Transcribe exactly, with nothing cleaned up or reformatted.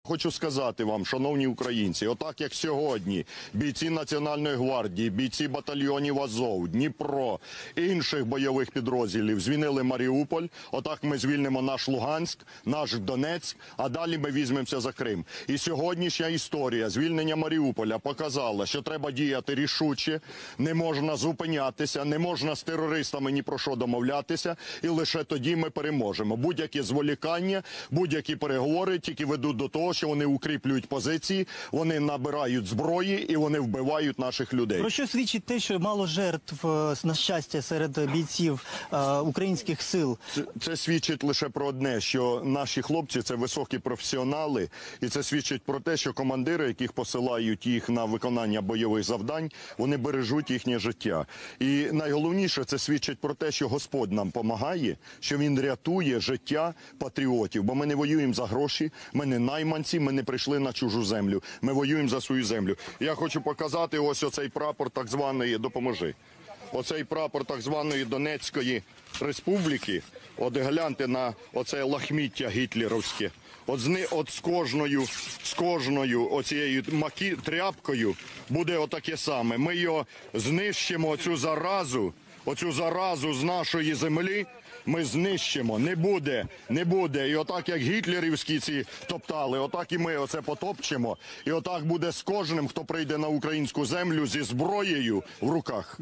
Хочу сказати вам, шановні українці, отак як сьогодні бійці Національної гвардії, бійці батальйонів Азов, Дніпро, інших бойових підрозділів звільнили Маріуполь, отак ми звільнимо наш Луганськ, наш Донецьк, а далі ми візьмемося за Крим. І сьогоднішня історія звільнення Маріуполя показала, що треба діяти рішуче, не можна зупинятися, не можна з терористами ні про що домовлятися, і лише тоді ми переможемо. Будь-які зволікання, будь-які переговори тільки ведуть до того, що вони укріплюють позиції, вони набирають зброї і вони вбивають наших людей. Про що свідчить те, що мало жертв, на щастя, серед бійців е, українських сил? Це, це свідчить лише про одне, що наші хлопці – це високі професіонали, і це свідчить про те, що командири, яких посилають їх на виконання бойових завдань, вони бережуть їхнє життя. І найголовніше, це свідчить про те, що Господь нам допомагає, що Він рятує життя патріотів, бо ми не воюємо за гроші, ми не найманці, ми не прийшли на чужу землю, ми воюємо за свою землю. Я хочу показати ось оцей прапор так званої, допоможи, оцей прапор так званої Донецької республіки. От гляньте на оце лахміття гітлерівське. От з, ни, от з кожною, з кожною оцією макі, тряпкою буде отаке саме. Ми його знищимо, оцю заразу, оцю заразу з нашої землі, ми знищимо, не буде, не буде. І отак, як гітлерівські ці топтали, отак і ми оце потопчемо. І отак буде з кожним, хто прийде на українську землю зі зброєю в руках.